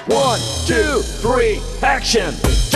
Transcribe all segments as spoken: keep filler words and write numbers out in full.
One, two, three, action!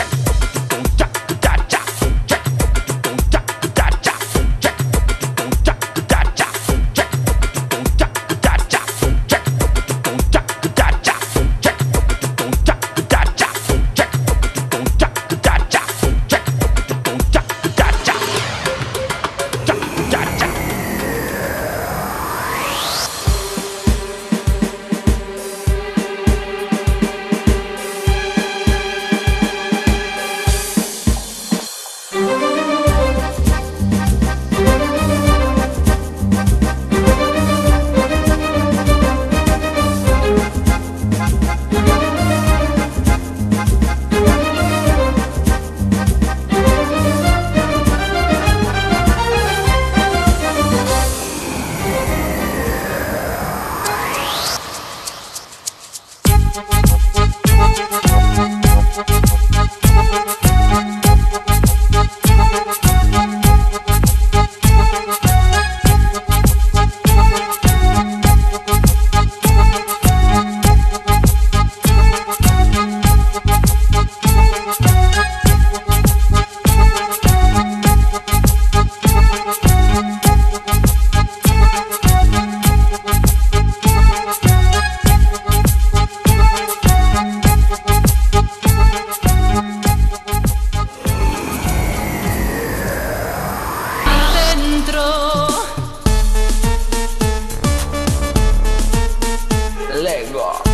Lego.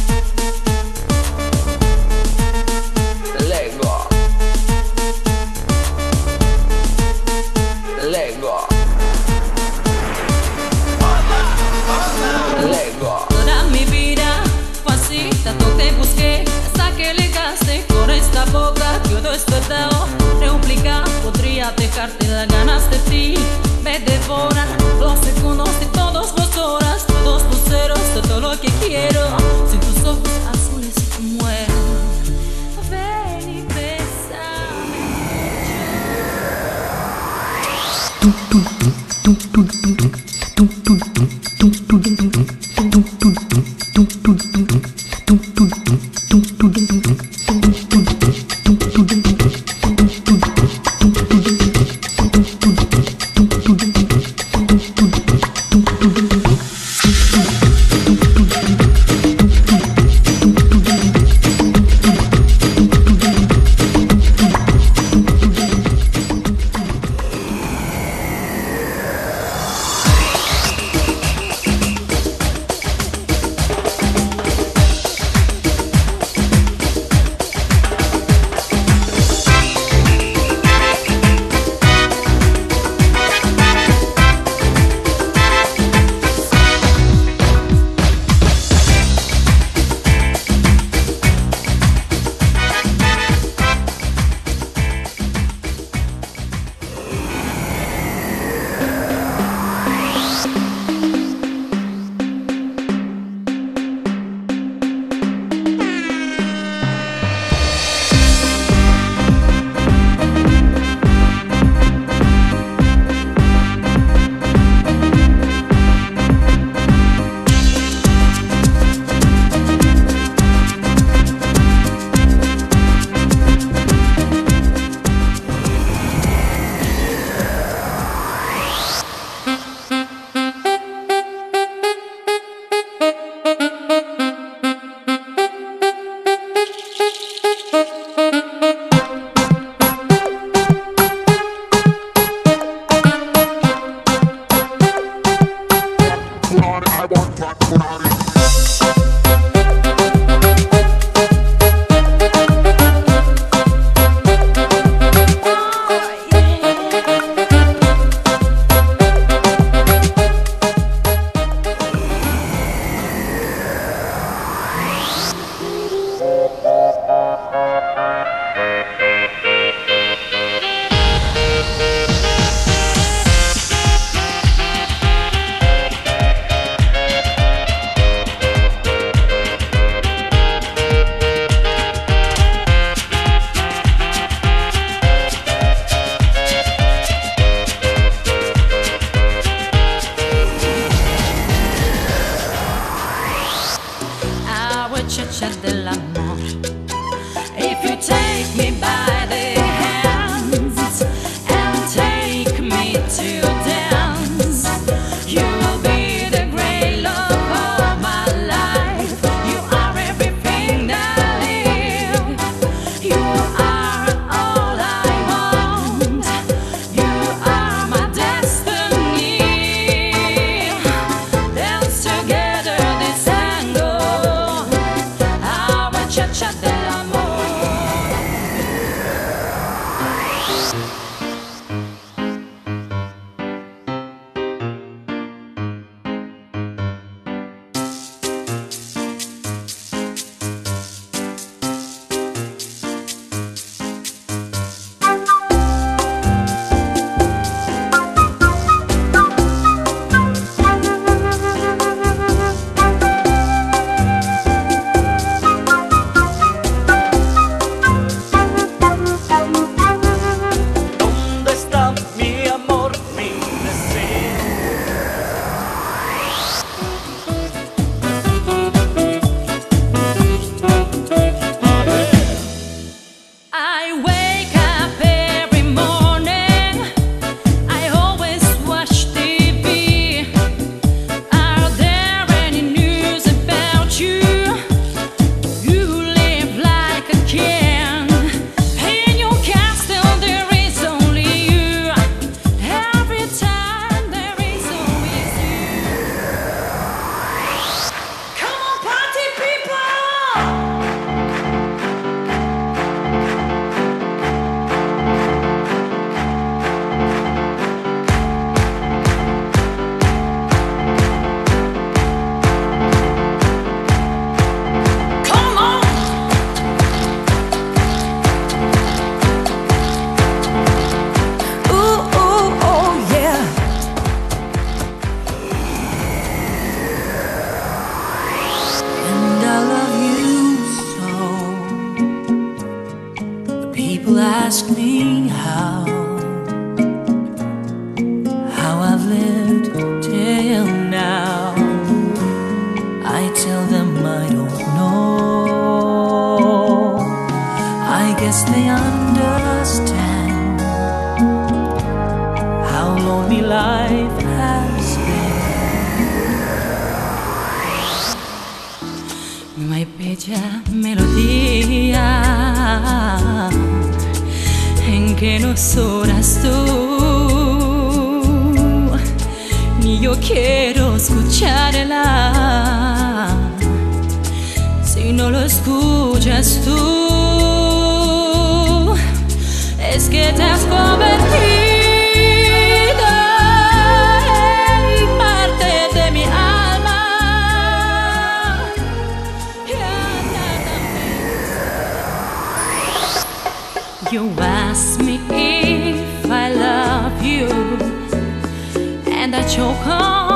Lego. Lego. Lego. Toda mi vida fue así, tanto te busqué hasta que llegaste con esta boca. Todo despertado, replica, podría dejarte las ganas de ti. Me devoran los segundos de todas las horas, todos los ceros, todo lo que quiero. muchacha del amor. If you take me by the hands and take me to dance, you will be the great love of my life. You are everything that I live. You are all I want. You are my destiny. Dance together this tango, our muchacha del amor. People ask me how, how I've lived till now. I tell them I don't know. I guess they understand how lonely life has been. My bella melodía en que no sonas tú, ni yo quiero escucharla si no lo escuchas tú. Es que te has convertido en parte de mi alma. You ask me if I love you, and I choke on